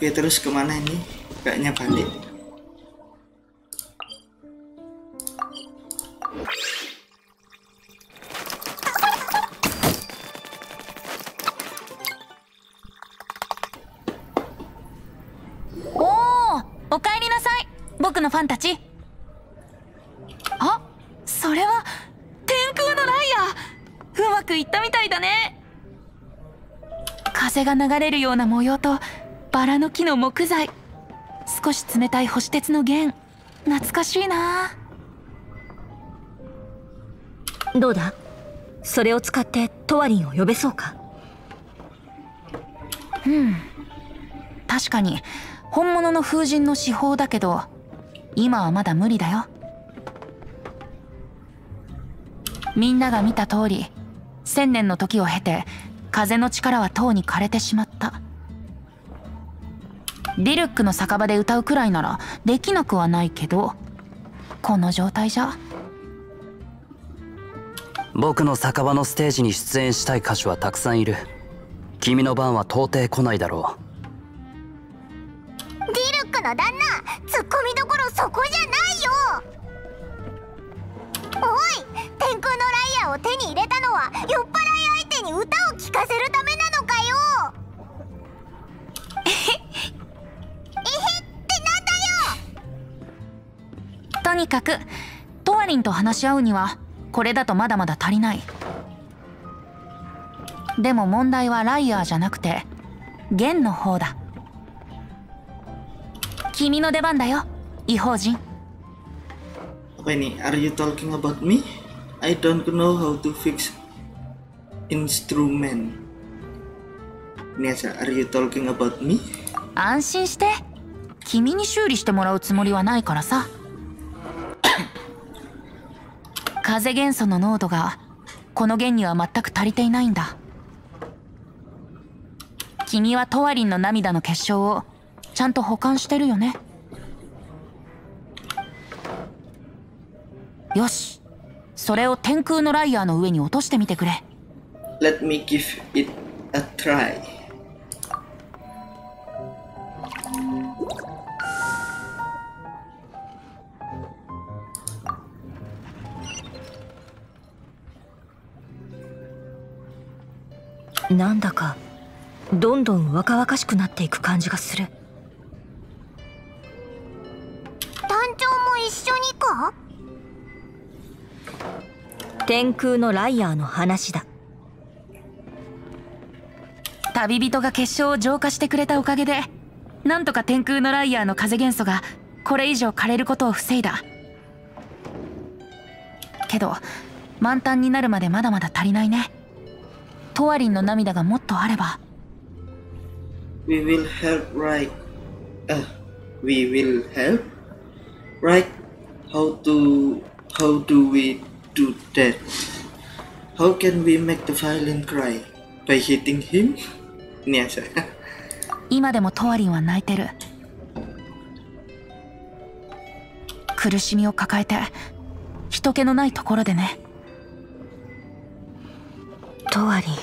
Oke, terus kemana ini? Kayaknya balik. おお、おかえりなさい、僕のファンたち。あ、それは天空のライアー。うまくいったみたいだね。風が流れるような模様とバラの木の木材、少し冷たい星鉄の弦、懐かしいな。 どうだ、それを使ってトワリンを呼べそうか。 確かに本物の風神の至宝だけど、今はまだ無理だよ。みんなが見た通り、1000年の時を経て風の力はとうに枯れてしまった。リルックの酒場で歌うくらいならできなくはないけど、この状態じゃ。 僕の酒場のステージに出演したい歌手はたくさんいる。君の番は到底来ないだろディルックの旦那、ツッコミどころそこじゃないよ。おい、天空のライアーを手に入れたのは酔っ払い相手に歌を聴かせるためなのかよ。えへってなんだよ。 とにかくトワリンと話し合うにはこれだとまだまだ足りない。でも問題はライアーじゃなくて弦の方だ。君の出番だよ、異邦人。 Apa ini? Are you talking about me? I don't know how to fix instrument. Ini aja. Are you talking about me? 安心して、君に修理してもらうつもりはないからさ。風元素の濃度がこの弦には全く足りていないんだ。君はトワリンの涙の結晶をちゃんと保管してるよね。よし、それを天空のライアーの上に落としてみてくれ。 Let me give it a try. なんだかどんどん若々しくなっていく感じがする。 団長も一緒にか。 天空のライアーの話だ。 旅人が結晶を浄化してくれたおかげで、なんとか天空のライアーの風元素がこれ以上枯れることを防いだ。けど満タンになるまでまだまだ足りないね。トワリンの涙がもっとあれば。 We will help, right? We will help, right? How do we do that? How can we make the violin cry? By hitting him? Ini aja. 今でもトワリンは泣いてる。苦しみを抱えて人気のないところでね。 トワリン、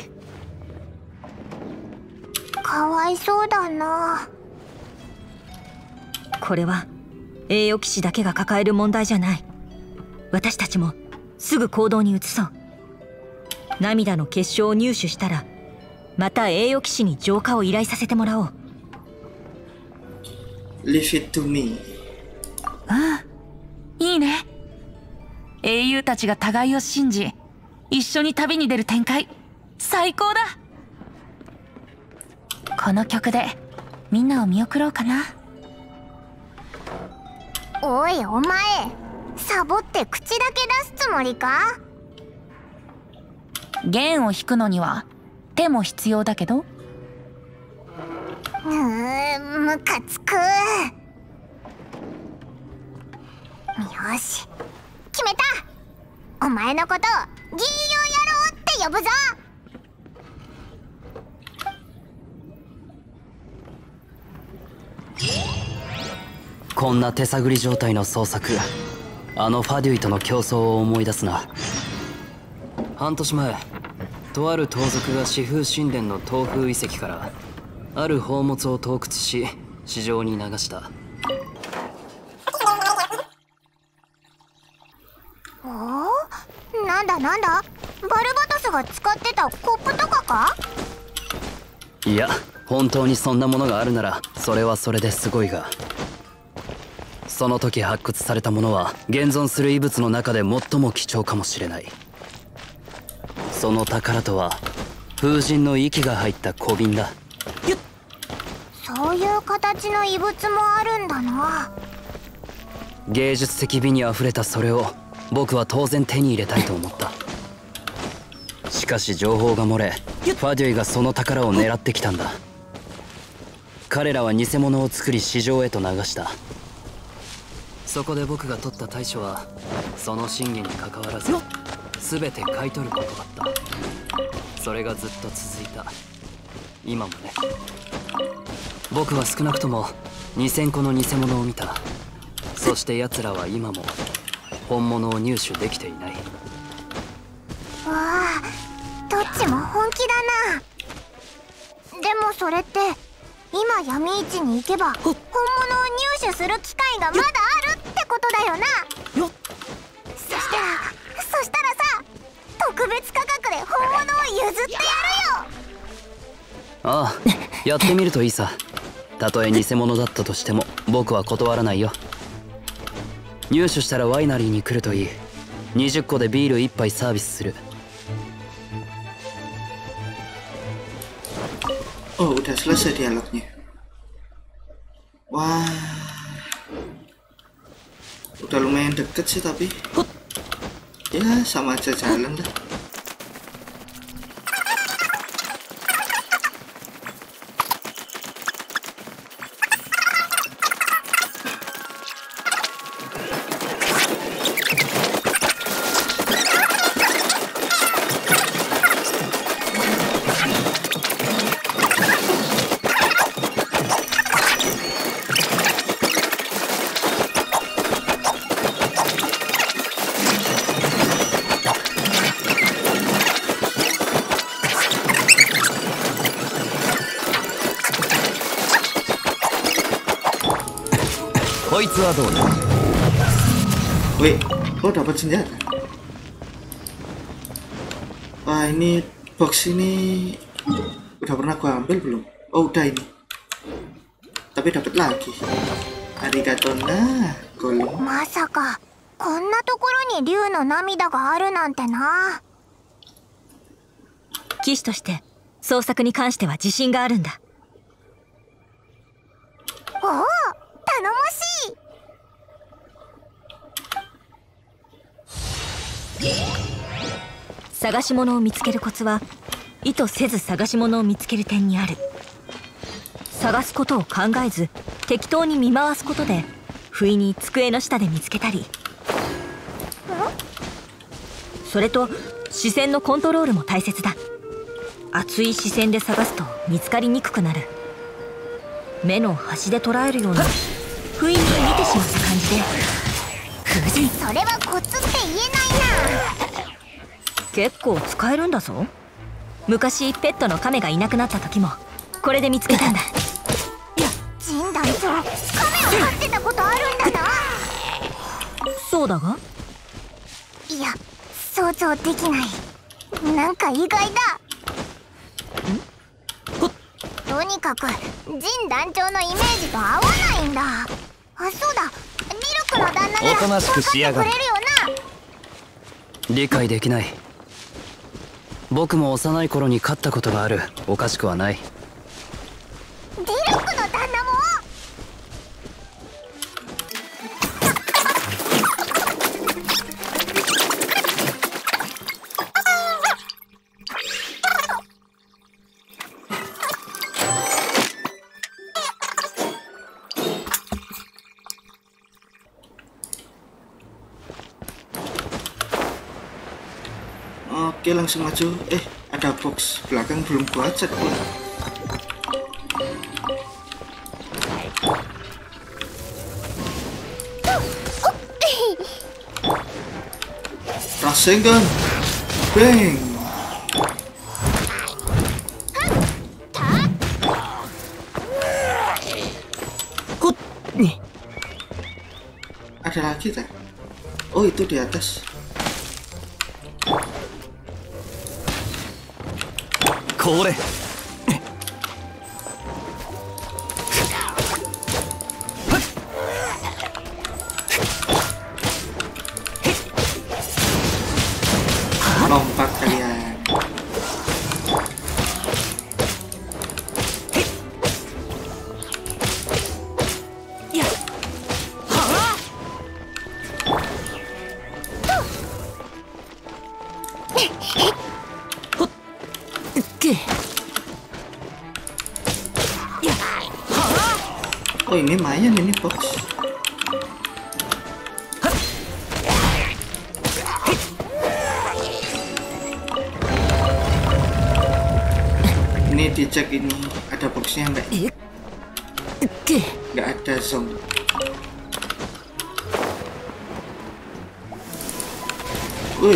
かわいそうだな。 これは栄誉騎士だけが抱える問題じゃない。私たちもすぐ行動に移そう。涙の結晶を入手したらまた栄誉騎士に浄化を依頼させてもらおう。 Leave it to me. いいね。英雄たちが互いを信じ一緒に旅に出る展開、最高だ。この曲でみんなを見送ろうかな。 おいお前、サボって口だけ出すつもりか。 弦を弾くのには手も必要だけど。 ムカつく。よし、決めた。お前のこと銀曜野郎って呼ぶぞ。 こんな手探り状態の捜索、あのファデュイとの競争を思い出すな。半年前、とある盗賊が四風神殿の東風遺跡からある宝物を盗掘し、 市場に流した。 おお、なんだなんだ、バルバトスが使ってたコップとかか？ いや、本当にそんなものがあるならそれはそれですごいが、その時発掘されたものは現存する遺物の中で最も貴重かもしれない。その宝とは風神の息が入った小瓶だ。 そういう形の遺物もあるんだな。 芸術的美にあふれたそれを僕は当然手に入れたいと思った。しかし情報が漏れ、ファデュイがその宝を狙ってきたんだ。彼らは偽物を作り市場へと流した。そこで僕が取った対処はその真偽にかかわらず全て買い取ることだった。それがずっと続いた。今もね。僕は少なくとも2000個の偽物を見た。そして奴らは今も本物を入手できていない。 わあ、どっちも本気だな。でもそれって今闇市に行けば本物を入手する機会がまだあるってことだよな。そしたらさ、特別価格で本物を譲ってやるよ。 ああ、やってみるといいさ。たとえ偽物だったとしても僕は断らないよ。入手したらワイナリーに来るといい。20個でビール1杯サービスする。 Oh, udah selesai dialognya. Wah, udah lumayan deket sih tapi ya sama aja jalan dah. Wih, oh dapat senjata. Wah, ini box ini udah pernah gua ambil belum? Oh, udah ini. Tapi dapat lagi. Arigato na, golem. まさかこんなところに竜の涙があるなんてな。 騎士として捜索に関しては自信があるんだ。 おお、頼もしい。 探し物を見つけるコツは意図せず探し物を見つける点にある。探すことを考えず適当に見回すことで不意に机の下で見つけたり、それと視線のコントロールも大切だ。熱い視線で探すと見つかりにくくなる。目の端で捉えるような不意に見てしまった感じで。 それはコツって言えないな。 結構使えるんだぞ。昔ペットのカメがいなくなった時もこれで見つけたんだ。 ジン団長、カメを飼ってたことあるんだな。 そうだが、 いや、想像できない。なんか意外だ。とにかくジン団長のイメージと合わないんだ。あ、そうだ、リルクの旦那なら分かってくれるよな。 理解できない。僕も幼い頃に飼ったことがある。おかしくはない。 リルクの旦那も。 Oke, langsung maju. Ada box belakang belum gua cek pula. Rasengan, bang. ada lagi tak? Oh itu di atas. Kore. Lompat kalian. Oh ini lumayan ini box. Ini dicek ini ada boxnya enggak? Enggak ada zombie. Wih.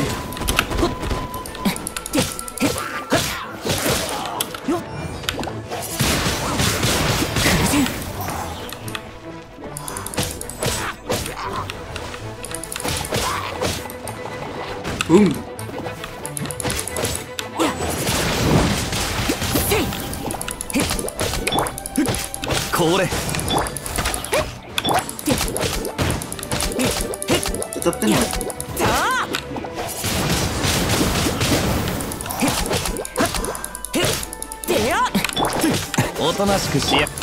Boom. Kore. Tetap kena. Otonashikuしや。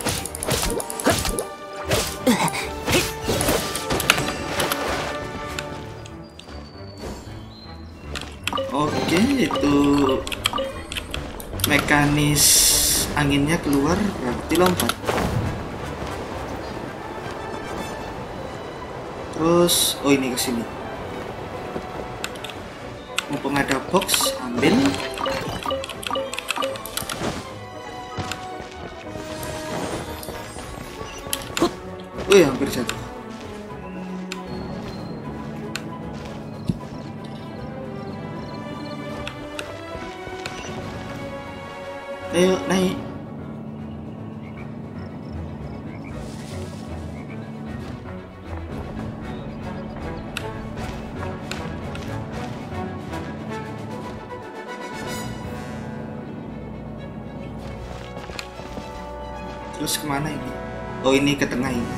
Oke, itu mekanis anginnya keluar berarti lompat. Terus, oh ini ke sini. Mumpung ada box, ambil. Wih, hampir jatuh. Ayo naik. Terus kemana ini? Oh ini ke tengah ini.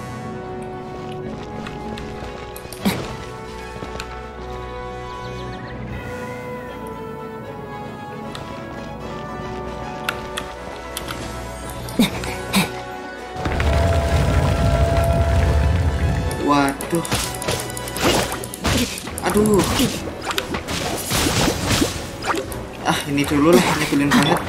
Waduh. Aduh. Ah ini dulu lah, nyebelin banget.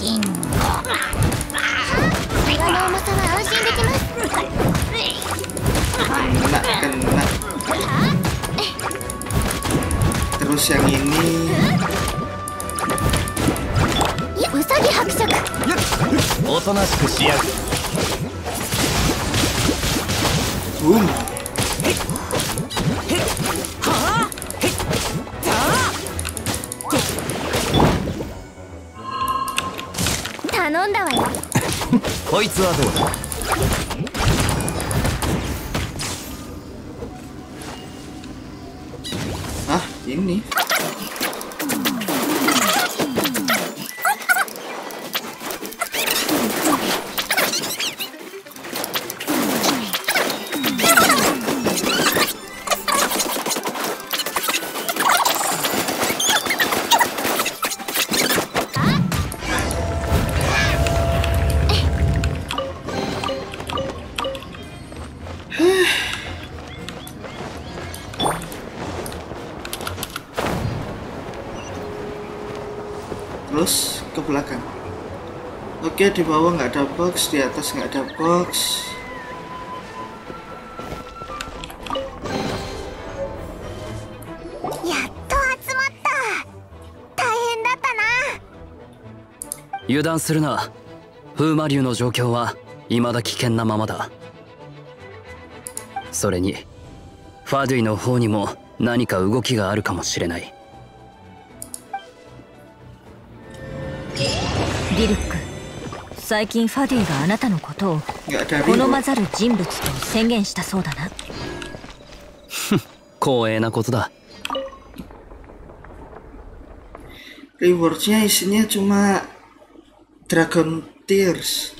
Kena. Terus yang ini. Usagi hakushaku. おとなしくしやる。 Boom. Tanonda wa yo. こいつはどうだ。 Ah ini. Terus ke belakang. Oke, di bawah nggak ada box, di atas nggak ada box. Yatto atsumatta. Dahen datta na. 油断するな。風魔竜の状況は未だ危険なままだ。それにファドゥイの方にも何か動きがあるかもしれない。 リルック、最近ファディがあなたのことを Nggak ada 好 ribut. まざる人物と宣言したそうだな。 光栄なことだ。 Rewardnya isinya cuma Dragon Tears.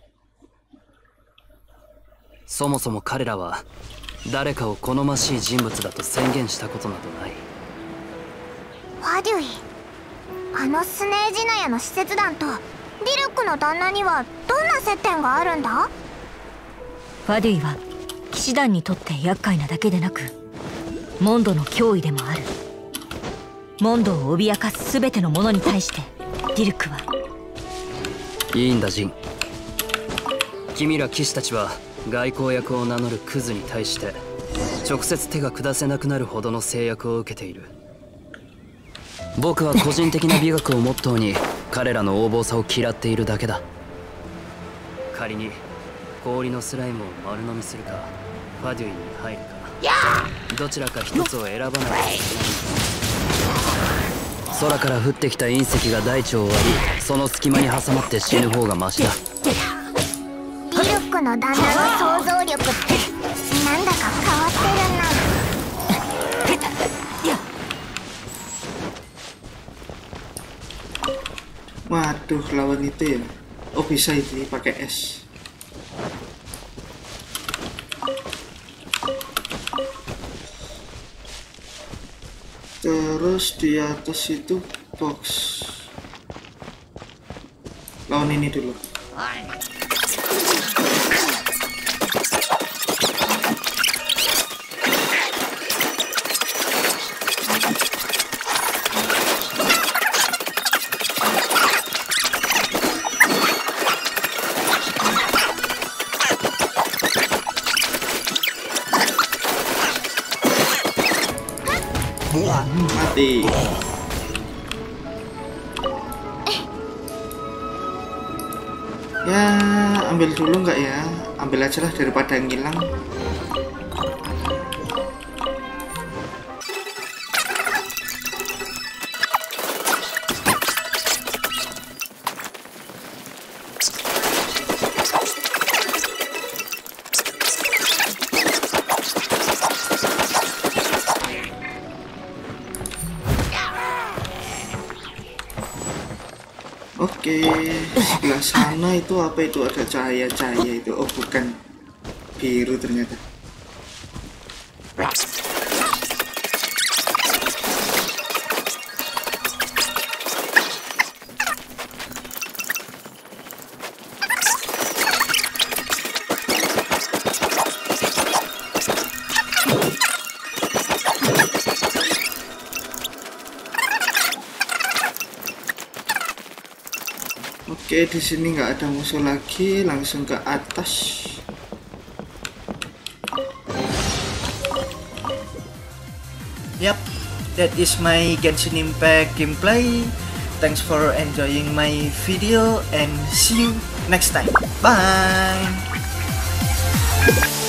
そもそも彼らは誰かを好ましい人物だと宣言したことなどない。 ファデュイ、あのスネージナヤの使節団とディルックの旦那にはどんな接点があるんだ？ ファデュイは騎士団にとって厄介なだけでなくモンドの脅威でもある。モンドを脅かす全てのものに対してディルックは。 いいんだジン。君ら騎士たちは外交役を名乗るクズに対して直接手が下せなくなるほどの制約を受けている。僕は個人的な美学をモットーに彼らの横暴さを嫌っているだけだ。仮に氷のスライムを丸飲みするかファデュイに入るか、どちらか一つを選ばないといけない。空から降ってきた隕石が大地を割り、その隙間に挟まって死ぬ方がマシだ。 ディルックの旦那の想像力ってなんだか変わってるな。 Waduh, lawan itu ya. Oh, bisa itu pakai es. Terus di atas itu box. Lawan ini dulu. Mati. Ya, ambil dulu nggak ya? Ambil aja lah daripada ngilang. Oke, sebelah sana itu apa itu? Ada cahaya-cahaya itu. Oh, bukan biru ternyata. Oke, di sini nggak ada musuh lagi, langsung ke atas. Yap, that is my Genshin Impact gameplay. Thanks for enjoying my video and see you next time. Bye.